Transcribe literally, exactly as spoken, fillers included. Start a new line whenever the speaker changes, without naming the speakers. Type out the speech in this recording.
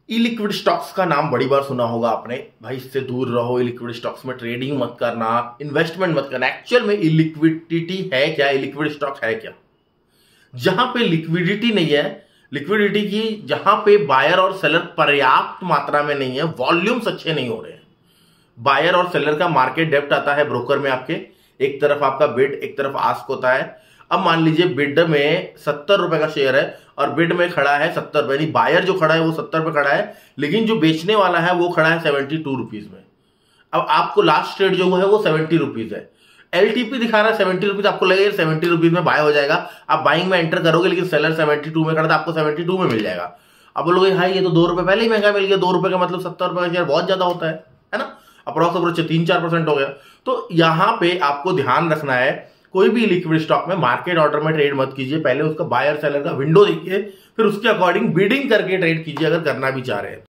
Illiquid stocks का नाम बड़ी बार सुना होगा आपने। भाई इससे दूर रहो, इलिक्विड स्टॉक्स में ट्रेडिंग मत करना, इन्वेस्टमेंट मत करना। एक्चुअल में इलिक्विडिटी है क्या, इलिक्विड स्टॉक है क्या? जहां पे लिक्विडिटी नहीं है, लिक्विडिटी की जहां पे बायर और सेलर पर्याप्त मात्रा में नहीं है, वॉल्यूम्स अच्छे नहीं हो रहे हैं, बायर और सेलर का मार्केट डेप्ट आता है ब्रोकर में आपके, एक तरफ आपका बिड एक तरफ आस्क होता है। अब मान लीजिए बिड में सत्तर रुपए का शेयर है और बिड में खड़ा है सत्तर रुपए, नहीं बायर जो खड़ा है वो सत्तर रुपए खड़ा है, लेकिन जो बेचने वाला है वो खड़ा है सेवेंटी टू रुपीज में। अब आपको लास्ट ट्रेड जो है वो सेवेंटी रुपीज है, एलटीपी दिखा रहा है सेवेंटी रुपीज, आपको लगेगा सेवेंटी रुपीज में बाय हो जाएगा, आप बाइंग में एंटर करोगे, लेकिन सेलर सेवेंटी टू में खड़ा था, आपको सेवेंटी टू में मिल जाएगा। अब बोलोगे हाई ये तो दो रुपए पहले ही महंगा मिल गया, दो रुपए का मतलब सत्तर रुपए का शेयर बहुत ज्यादा होता है है ना, अप्रोक्स अप्रोच तीन चार परसेंट हो गया। तो यहां पे आपको ध्यान रखना है, कोई भी लिक्विड स्टॉक में मार्केट ऑर्डर में ट्रेड मत कीजिए, पहले उसका बायर सेलर का विंडो देखिए, फिर उसके अकॉर्डिंग बिडिंग करके ट्रेड कीजिए अगर करना भी चाह रहे हैं।